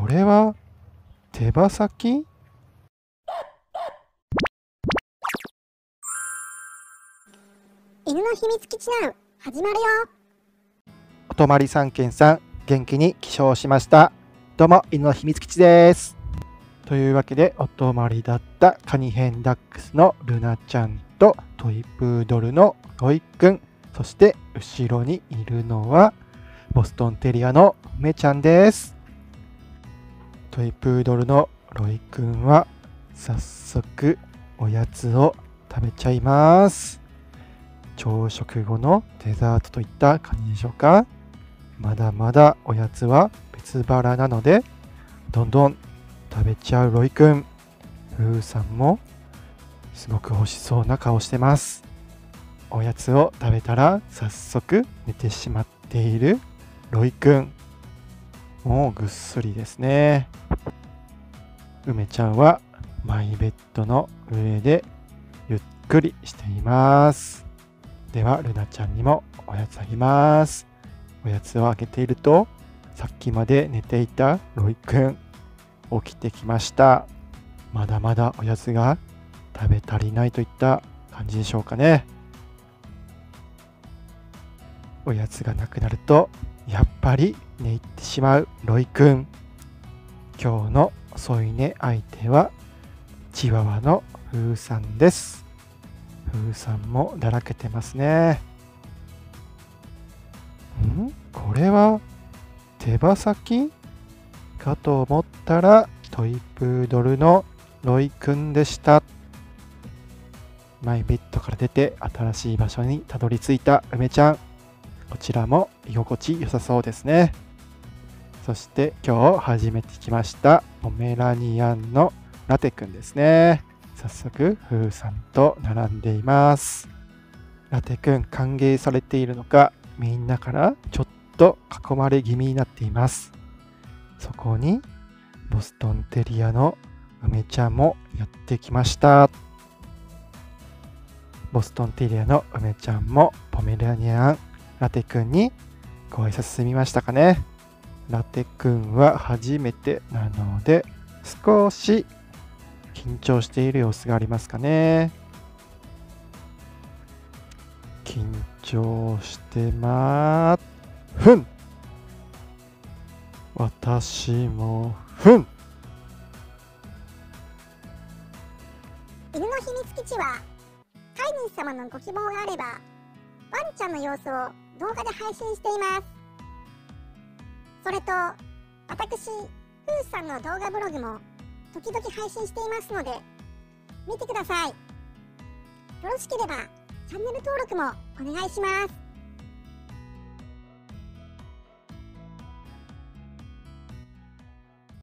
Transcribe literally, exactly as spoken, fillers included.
れは手羽先？ 犬の秘密基地ナウ始まるよ。 おとまりさんけんさん、元気に起床しました。どうも、犬の秘密基地です。というわけで、お泊まりだったカニヘンダックスのルナちゃんとトイプードルのロイくん、そして後ろにいるのはボストンテリアの梅ちゃんです。トイプードルのロイくんは早速おやつを食べちゃいます。朝食後のデザートといった感じでしょうか。まだまだおやつは別腹なので、どんどん食べちゃうロイくん。ふーさんもすごく欲しそうな顔してます。おやつを食べたら早速寝てしまっているロイくん。もうぐっすりですね。梅ちゃんはマイベッドの上でゆっくりしています。ではルナちゃんにもおやつあげます。おやつをあげていると、さっきまで寝ていたロイくん起きてきました。まだまだおやつが食べ足りないといった感じでしょうかね。おやつがなくなるとやっぱり寝入ってしまうロイくん。今日の添い寝相手はチワワのふーさんです。ふーさんもだらけてますね。ん？これは手羽先かと思ったらトイプードルのロイくんでした。マイベッドから出て新しい場所にたどり着いた梅ちゃん。こちらも居心地良さそうですね。そして今日初めて来ましたポメラニアンのラテくんですね。早速ふーさんと並んでいます。ラテくん歓迎されているのか、みんなからちょっと囲まれ気味になっています。そこにボストンテリアの梅ちゃんもやってきました。ボストンテリアの梅ちゃんもポメラニアンラテくんにご挨拶済みましたかね。ラテくんは初めてなので少し緊張している様子がありますかね。緊張してまーふん。私もふん。 犬の秘密基地は飼い主様のご希望があればワンちゃんの様子を動画で配信しています。それと私ふーさんの動画ブログも時々配信していますので見てください。よろしければチャンネル登録もお願いします。